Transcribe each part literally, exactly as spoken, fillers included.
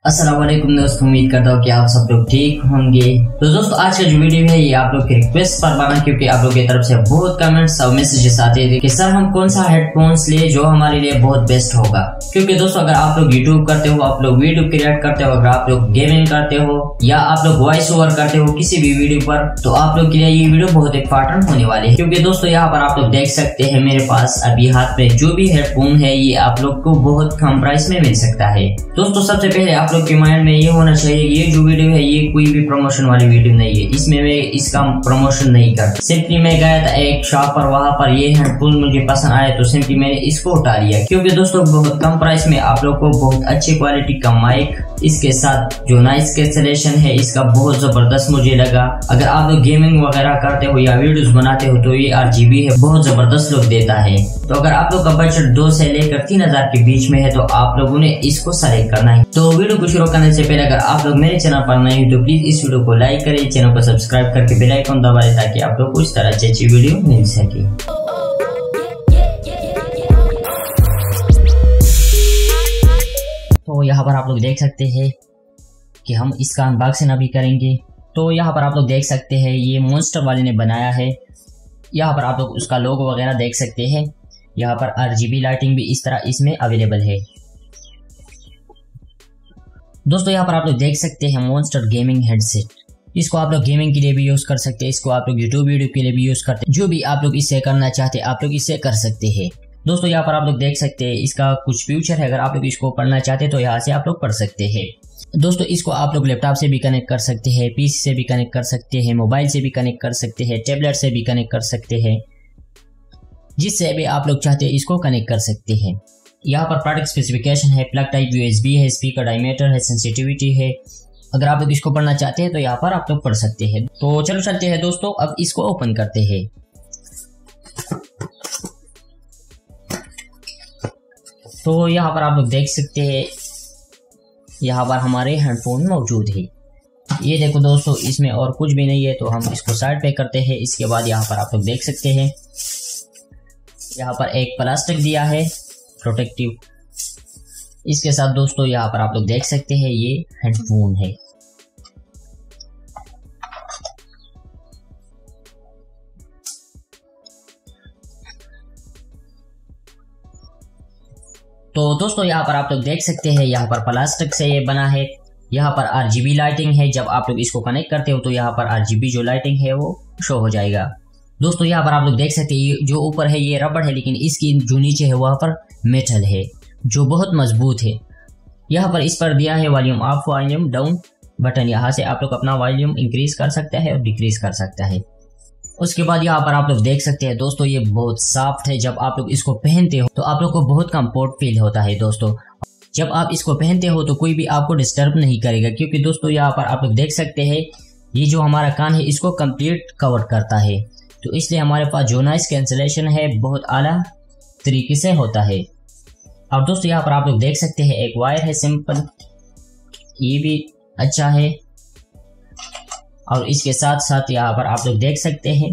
अस्सलाम वालेकुम दोस्तों, उम्मीद करता हूँ कि आप सब लोग ठीक होंगे। तो दोस्तों आज का जो वीडियो है ये आप लोग की रिक्वेस्ट पर बना, क्योंकि आप लोग की तरफ से बहुत कमेंट्स और मैसेजेस आते थे कि सर हम कौन सा हेडफोन्स लिए जो हमारे लिए बहुत बेस्ट होगा। क्योंकि दोस्तों अगर आप लोग यूट्यूब करते हो, आप लोग वीडियो क्रिएट करते हो, अगर आप लोग गेमिंग करते हो या आप लोग वॉइस ओवर करते हो किसी भी वीडियो पर, तो आप लोग के लिए ये वीडियो बहुत इंपॉर्टेंट होने वाली है। क्योंकि दोस्तों यहाँ पर आप लोग देख सकते हैं मेरे पास अभी हाथ में जो भी हेडफोन है ये आप लोग को बहुत कम प्राइस में मिल सकता है। दोस्तों सबसे पहले आप लोग के माइंड में ये होना चाहिए, ये जो वीडियो है ये कोई भी प्रमोशन वाली वीडियो नहीं है, इसमें मैं इसका प्रमोशन नहीं करता। सिंपली मैं गया था एक शॉप पर, वहां पर ये हेडफोन मुझे पसंद आया तो सिंपली मैंने इसको उठा लिया। क्योंकि दोस्तों बहुत कम प्राइस में आप लोग को बहुत अच्छी क्वालिटी का माइक, इसके साथ जो नॉइस कैंसलेशन है इसका बहुत जबरदस्त मुझे लगा। अगर आप लोग गेमिंग वगैरह करते हो या वीडियोस बनाते हो तो ये आरजीबी है, बहुत जबरदस्त लुक देता है। तो अगर आप लोग का बजट दो से लेकर तीन हजार के बीच में है तो आप लोगों ने इसको सेलेक्ट करना है। तो वीडियो को शुरू करने से पहले अगर आप लोग मेरे चैनल पर नए हो तो प्लीज इस वीडियो को लाइक करें, चैनल को सब्सक्राइब करके बेल आइकन दबा दें ताकि आप लोग को इस तरह अच्छी अच्छी वीडियो मिल सके। तो यहाँ पर आप लोग देख सकते हैं कि हम इसका अनबॉक्सिंग अभी करेंगे। तो यहाँ पर आप लोग देख सकते हैं ये मॉन्स्टर वाले ने बनाया है। यहाँ पर आप लोग उसका लोगो वगैरह देख सकते हैं। यहाँ पर आरजीबी लाइटिंग भी इस तरह इसमें अवेलेबल है। दोस्तों यहाँ पर आप लोग देख सकते हैं मॉन्स्टर गेमिंग हेडसेट। इसको आप लोग गेमिंग के लिए भी यूज कर सकते हैं, इसको आप लोग यूट्यूब वीडियो के लिए भी यूज करते हैं। जो भी आप लोग इससे करना चाहते हैं आप लोग इससे कर सकते हैं। दोस्तों यहाँ पर आप लोग देख सकते हैं इसका कुछ फ्यूचर है, अगर आप लोग इसको पढ़ना चाहते हैं तो यहाँ से आप लोग पढ़ सकते हैं। दोस्तों इसको आप लोग लैपटॉप से भी कनेक्ट कर सकते हैं, पीसी से भी कनेक्ट कर सकते हैं, मोबाइल से भी कनेक्ट कर सकते हैं, टैबलेट से भी कनेक्ट कर सकते हैं, जिससे भी आप लोग चाहते हैं इसको कनेक्ट कर सकते हैं। यहाँ पर प्रोडक्ट स्पेसिफिकेशन है, प्लग टाइप यूएसबी है, स्पीकर डायमीटर है, सेंसिटिविटी है। अगर आप लोग इसको पढ़ना चाहते हैं तो यहाँ पर आप लोग पढ़ सकते हैं। तो चलो चलते हैं दोस्तों, अब इसको ओपन करते हैं। तो यहाँ पर आप लोग देख सकते हैं यहाँ पर हमारे हेडफोन मौजूद है। ये देखो दोस्तों इसमें और कुछ भी नहीं है, तो हम इसको साइड पे करते हैं। इसके बाद यहाँ पर आप लोग देख सकते हैं यहाँ पर एक प्लास्टिक दिया है प्रोटेक्टिव। इसके साथ दोस्तों यहाँ पर आप लोग देख सकते हैं ये हेडफोन है। तो दोस्तों यहाँ पर आप लोग देख सकते हैं यहाँ पर प्लास्टिक से ये बना है। यहाँ पर आरजीबी लाइटिंग है, जब आप लोग इसको कनेक्ट करते हो तो यहाँ पर आरजीबी जो लाइटिंग है वो शो हो जाएगा। दोस्तों यहाँ पर आप लोग देख सकते हैं ये जो ऊपर है ये रबड़ है, लेकिन इसकी जो नीचे है वहाँ पर मेटल है जो बहुत मजबूत है। यहाँ पर इस पर दिया है volume up volume down button, यहाँ से आप लोग अपना वॉल्यूम इंक्रीज कर सकता है और डिक्रीज कर सकता है। उसके बाद यहाँ पर आप लोग देख सकते हैं दोस्तों ये बहुत सॉफ्ट है, जब आप लोग इसको पहनते हो तो आप लोग को बहुत कंफर्ट फील होता है। दोस्तों जब आप इसको पहनते हो तो कोई भी आपको डिस्टर्ब नहीं करेगा, क्योंकि दोस्तों यहाँ पर आप लोग देख सकते हैं ये जो हमारा कान है इसको कंप्लीट कवर करता है। तो इसलिए हमारे पास जो नॉइस कैंसलेशन है बहुत आला तरीके से होता है। और दोस्तों यहाँ पर आप लोग देख सकते हैं एक वायर है सिंपल, ये भी अच्छा है। और इसके साथ साथ यहाँ पर आप लोग देख सकते हैं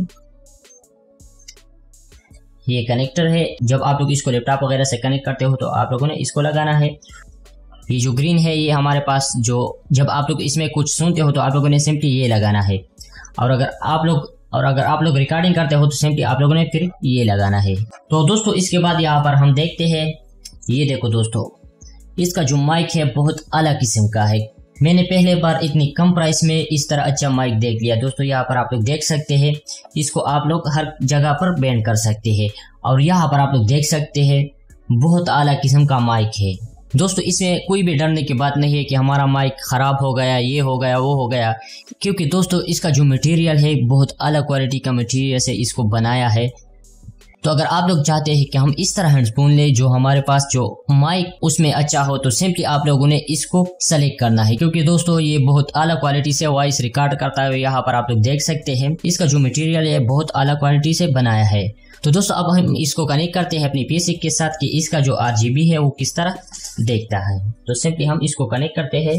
ये कनेक्टर है। जब आप लोग इसको लैपटॉप वगैरह से कनेक्ट करते हो तो आप लोगों ने इसको लगाना है। ये जो ग्रीन है ये हमारे पास जो जब आप लोग इसमें कुछ सुनते हो तो आप लोगों ने सिंपली ये लगाना है। और अगर आप लोग और अगर आप लोग रिकॉर्डिंग करते हो तो सिंपली आप लोगों ने फिर ये लगाना है। तो दोस्तों इसके बाद यहाँ पर हम देखते हैं, ये देखो दोस्तों इसका जो माइक है बहुत अलग किस्म का है। मैंने पहले बार इतनी कम प्राइस में इस तरह अच्छा माइक देख लिया। दोस्तों यहाँ पर आप लोग देख सकते हैं इसको आप लोग हर जगह पर बैंड कर सकते हैं। और यहाँ पर आप लोग देख सकते हैं बहुत आला किस्म का माइक है। दोस्तों इसमें कोई भी डरने की बात नहीं है कि हमारा माइक ख़राब हो गया, ये हो गया, वो हो गया, क्योंकि दोस्तों इसका जो मटेरियल है बहुत अलग क्वालिटी का मटेरियल से इसको बनाया है। तो अगर आप लोग चाहते हैं कि हम इस तरह हेडफोन लें जो हमारे पास जो माइक उसमें अच्छा हो तो सिंपली आप लोगों ने इसको सेलेक्ट करना है, क्योंकि दोस्तों ये बहुत आला क्वालिटी से वॉइस रिकॉर्ड करता है। यहाँ पर आप लोग देख सकते हैं इसका जो मटेरियल है बहुत आला क्वालिटी से बनाया है। तो दोस्तों अब हम इसको कनेक्ट करते हैं अपनी पीसी के साथ कि इसका जो आरजीबी है वो किस तरह देखता है। तो सिंपली हम इसको कनेक्ट करते हैं।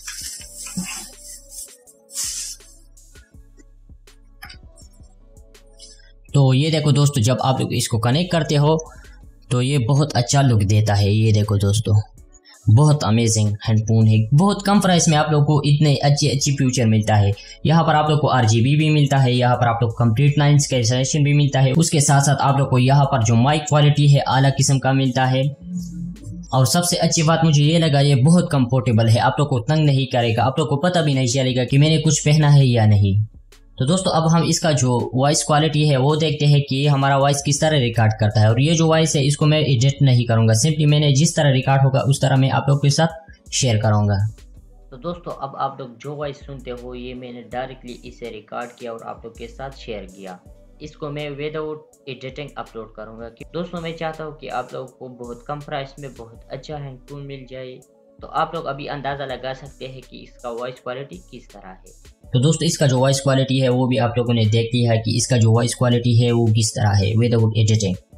तो ये देखो दोस्तों जब आप लोग इसको कनेक्ट करते हो तो ये बहुत अच्छा लुक देता है। ये देखो दोस्तों बहुत अमेजिंग हेडफोन है। बहुत कम प्राइस में आप लोग को इतने अच्छे अच्छी फीचर मिलता है। यहाँ पर आप लोग को आरजीबी भी मिलता है, यहाँ पर आप लोग कंप्लीट नाइन्स कैंसलेशन भी मिलता है। उसके साथ साथ आप लोग को यहाँ पर जो माइक क्वालिटी है आला किस्म का मिलता है। और सबसे अच्छी बात मुझे ये लगा, ये बहुत कंफर्टेबल है, आप लोग को तंग नहीं करेगा, आप लोग को पता भी नहीं चलेगा कि मैंने कुछ पहना है या नहीं। तो दोस्तों अब हम इसका जो वॉइस क्वालिटी है वो देखते हैं कि हमारा वॉइस किस तरह रिकॉर्ड करता है। और ये जो वॉइस है इसको मैं एडिट नहीं करूंगा, सिंपली मैंने जिस तरह रिकॉर्ड होगा उस तरह मैं आप लोग के साथ शेयर करूंगा। तो दोस्तों अब आप लोग जो वॉइस सुनते हो ये मैंने डायरेक्टली इसे रिकॉर्ड किया और आप लोग के साथ शेयर किया। इसको मैं विदाउट एडिटिंग अपलोड करूंगा। दोस्तों मैं चाहता हूँ कि आप लोगों को बहुत कम प्राइस में बहुत अच्छा हेडफोन मिल जाए। तो आप लोग अभी अंदाज़ा लगा सकते हैं कि इसका वॉइस क्वालिटी किस तरह है। तो दोस्तों इसका जो वॉइस क्वालिटी है वो भी आप लोगों ने देख लिया है कि इसका जो वॉइस क्वालिटी है वो किस तरह है विदाउट एडिटिंग।